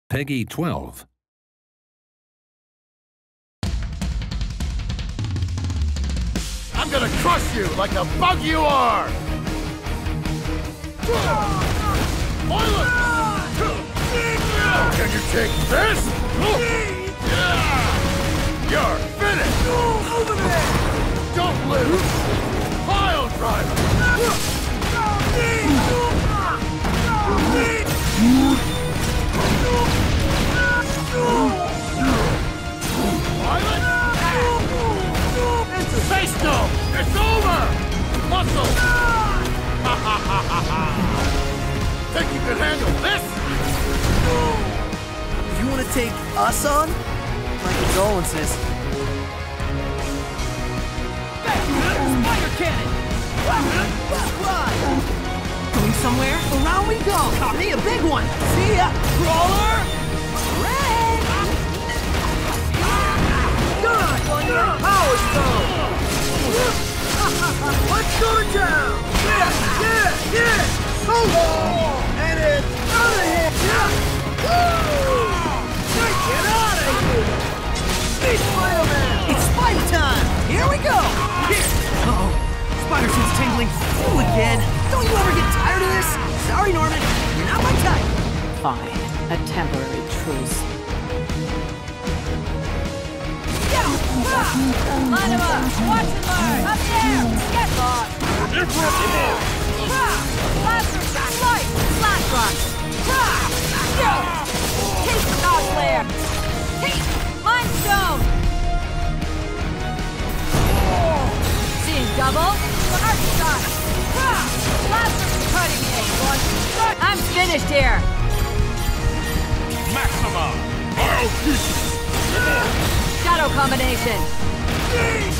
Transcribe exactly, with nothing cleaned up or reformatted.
Peggy twelve. I'm gonna crush you like the bug you are! Toilet! Can you take this? You're finished! Over there! Don't lose! Pile driver! Space Dome! It's over! Muscle! Think you can handle this? You want to take us on? My condolences. Spider cannon! Going somewhere? Around we go! Copy a big one! See ya! Crawler! Red! Good! Power Stone! Let's go down! Yeah! Yeah! Yeah! Oh! And it's out of here! Yeah! Woo! Get out of here! It's Spider-Man! It's Spidey time! Here we go! Here! Uh-oh. Spider sense tingling. You again. Don't you ever get tired of this? Sorry, Norman. You're not my type. Fine. A temporary truce. Line him up! Watch and learn! Up there! Get lost! Blaster shot! Light! Slash rock! Keep dog flare! Keep! Mind stone! Seeing double? Arc shot! Blaster cutting edge! I'm finished here! Maxima! I'll keep you! Shadow combination!